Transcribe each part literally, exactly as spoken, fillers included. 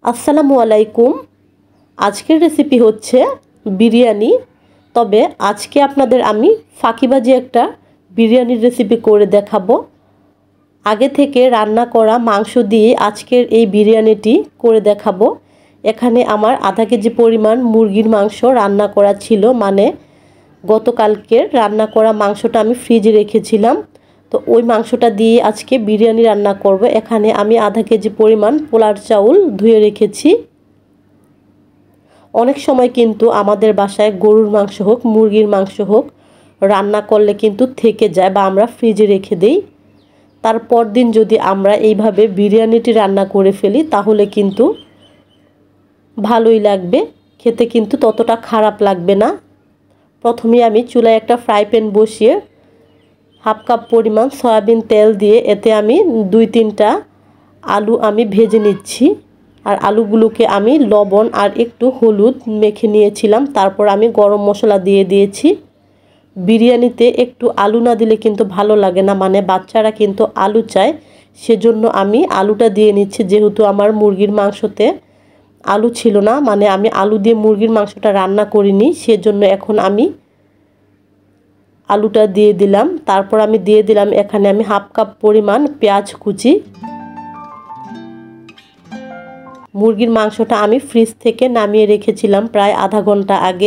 আসসালামু আলাইকুম। আজকের রেসিপি হচ্ছে বিরিয়ানি। তবে আজকে আপনাদের আমি ফাঁকিবাজি একটা বিরিয়ানির রেসিপি করে দেখাবো। আগে থেকে রান্না করা মাংস দিয়ে আজকের এই বিরিয়ানিটি করে দেখাবো। এখানে আমার আধা কেজি পরিমাণ মুরগির মাংস রান্না করা ছিল, মানে গতকালকের রান্না করা মাংসটা আমি ফ্রিজে রেখেছিলাম। তো ওই মাংসটা দিয়ে আজকে বিরিয়ানি রান্না করব। এখানে আমি আধা কেজি পরিমাণ পোলার চাউল ধুয়ে রেখেছি। অনেক সময় কিন্তু আমাদের বাসায় গরুর মাংস হোক মুরগির মাংস হোক রান্না করলে কিন্তু থেকে যায় বা আমরা ফ্রিজে রেখে দেই। তারপর দিন যদি আমরা এইভাবে বিরিয়ানিটি রান্না করে ফেলি তাহলে কিন্তু ভালোই লাগবে, খেতে কিন্তু ততটা খারাপ লাগবে না। প্রথমে আমি চুলায় একটা ফ্রাই প্যান বসিয়ে হাফ কাপ পরিমাণ সয়াবিন তেল দিয়ে এতে আমি দুই তিনটা আলু আমি ভেজে নিচ্ছি। আর আলুগুলোকে আমি লবণ আর একটু হলুদ মেখে নিয়েছিলাম। তারপর আমি গরম মশলা দিয়ে দিয়েছি। বিরিয়ানিতে একটু আলু না দিলে কিন্তু ভালো লাগে না, মানে বাচ্চারা কিন্তু আলু চায়, সেজন্য আমি আলুটা দিয়ে নিচ্ছি। যেহেতু আমার মুরগির মাংসতে আলু ছিল না, মানে আমি আলু দিয়ে মুরগির মাংসটা রান্না করিনি, সেজন্য এখন আমি আলুটা দিয়ে দিলাম। তারপর আমি দিয়ে দিলাম এখানে আমি হাফ কাপ পরিমাণ পেঁয়াজ কুচি। মুরগির মাংসটা আমি ফ্রিজ থেকে নামিয়ে রেখেছিলাম প্রায় আধা ঘন্টা আগে।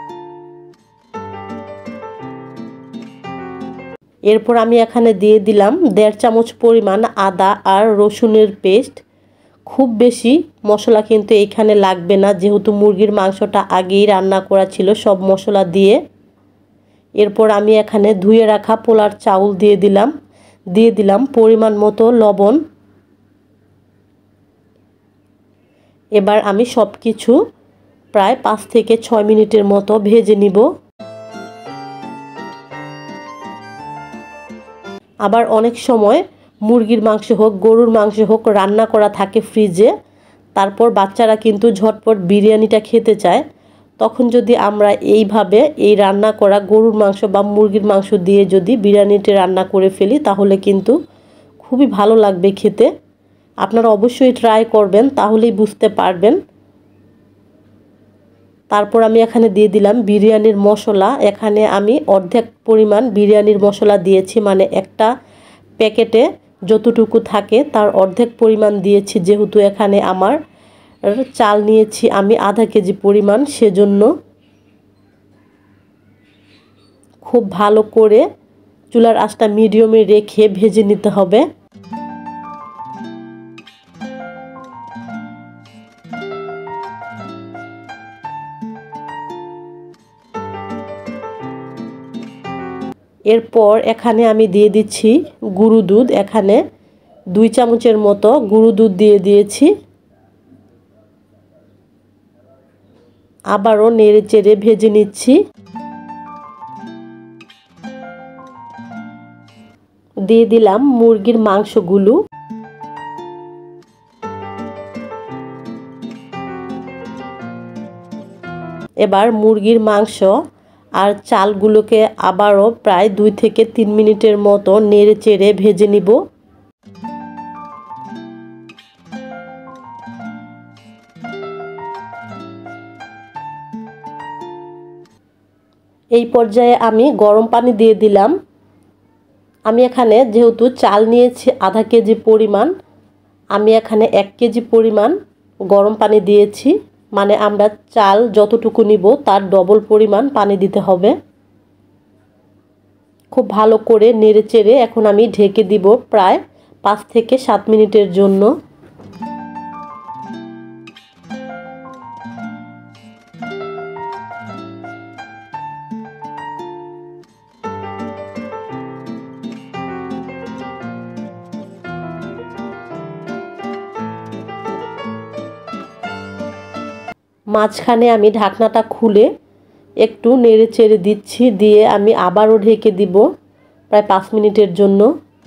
এরপর আমি এখানে দিয়ে দিলাম দেড় চামচ পরিমাণ আদা আর রসুনের পেস্ট। খুব বেশি মশলা কিন্তু এখানে লাগবে না, যেহেতু মুরগির মাংসটা আগেই রান্না করা ছিল সব মশলা দিয়ে। এরপর আমি এখানে ধুয়ে রাখা পোলার চাউল দিয়ে দিলাম দিয়ে দিলাম পরিমাণ মতো লবণ। এবার আমি সব কিছু প্রায় পাঁচ থেকে ছয় মিনিটের মতো ভেজে নিব। আবার অনেক সময় মুরগির মাংস হোক গরুর মাংস হোক রান্না করা থাকে ফ্রিজে, তারপর বাচ্চারা কিন্তু ঝটপট বিরিয়ানিটা খেতে চায়। তখন যদি আমরা এইভাবে এই রান্না করা গরুর মাংস বা মুরগির মাংস দিয়ে যদি বিরিয়ানিটি রান্না করে ফেলি তাহলে কিন্তু খুবই ভালো লাগবে খেতে। আপনারা অবশ্যই ট্রাই করবেন, তাহলেই বুঝতে পারবেন। তারপর আমি এখানে দিয়ে দিলাম বিরিয়ানির মশলা। এখানে আমি অর্ধেক পরিমাণ বিরিয়ানির মশলা দিয়েছি, মানে একটা প্যাকেটে যতটুকু থাকে তার অর্ধেক পরিমাণ দিয়েছি। যেহেতু এখানে আমার চাল নিয়েছি আমি আধা কেজি পরিমাণ, সেজন্য খুব ভালো করে চুলার আঁচটা মিডিয়ামে রেখে ভেজে নিতে হবে। এরপর এখানে আমি দিয়ে দিচ্ছি গুঁড়ো দুধ। এখানে দুই চামচের মতো গুঁড়ো দুধ দিয়ে দিয়েছি। আবারও নেড়ে চেড়ে ভেজে নিচ্ছি। দিয়ে দিলাম মুরগির মাংসগুলো। এবার মুরগির মাংস আর চালগুলোকে আবারও প্রায় দুই থেকে তিন মিনিটের মতো নেড়ে চেড়ে ভেজে নিব। এই পর্যায়ে আমি গরম পানি দিয়ে দিলাম। আমি এখানে যেহেতু চাল নিয়েছি আধা কেজি পরিমাণ, আমি এখানে এক কেজি পরিমাণ গরম পানি দিয়েছি, মানে আমরা চাল যতটুকু নিব তার ডবল পরিমাণ পানি দিতে হবে। খুব ভালো করে নেড়ে চেড়ে এখন আমি ঢেকে দিব প্রায় পাঁচ থেকে সাত মিনিটের জন্য। মাঝখানে আমি ঢাকনাটা খুলে একটু নেড়ে চেড়ে দিচ্ছি, দিয়ে আমি আবারও ঢেকে দিব প্রায় পাঁচ মিনিটের জন্য।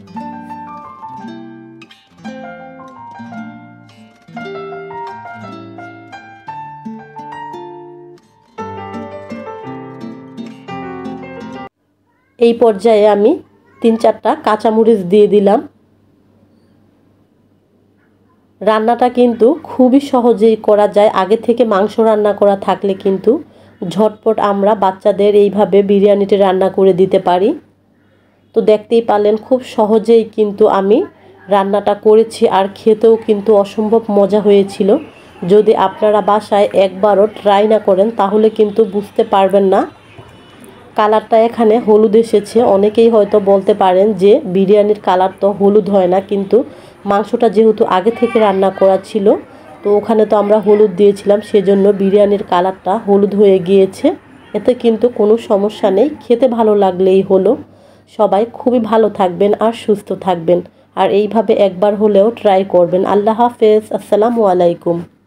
এই পর্যায়ে আমি তিন চারটা কাঁচামরিচ দিয়ে দিলাম। রান্নাটা কিন্তু খুবই সহজেই করা যায়। আগে থেকে মাংস রান্না করা থাকলে কিন্তু ঝটপট আমরা বাচ্চাদের এইভাবে বিরিয়ানিটি রান্না করে দিতে পারি। তো দেখতেই পারলেন খুব সহজেই কিন্তু আমি রান্নাটা করেছি, আর খেতেও কিন্তু অসম্ভব মজা হয়েছিল। যদি আপনারা বাসায় একবারও ট্রাই না করেন তাহলে কিন্তু বুঝতে পারবেন না। কালারটা এখানে হলুদ এসেছে। অনেকেই হয়তো বলতে পারেন যে বিরিয়ানির কালার তো হলুদ হয় না, কিন্তু মাংসটা যেহেতু আগে থেকে রান্না করা ছিল তো ওখানে তো আমরা হলুদ দিয়েছিলাম, সেজন্য বিরিয়ানির কালারটা হলুদ হয়ে গিয়েছে। এতে কিন্তু কোনো সমস্যা নেই, খেতে ভালো লাগলেই হলো। সবাই খুবই ভালো থাকবেন আর সুস্থ থাকবেন, আর এইভাবে একবার হলেও ট্রাই করবেন। আল্লাহ হাফেজ, আসসালামু আলাইকুম।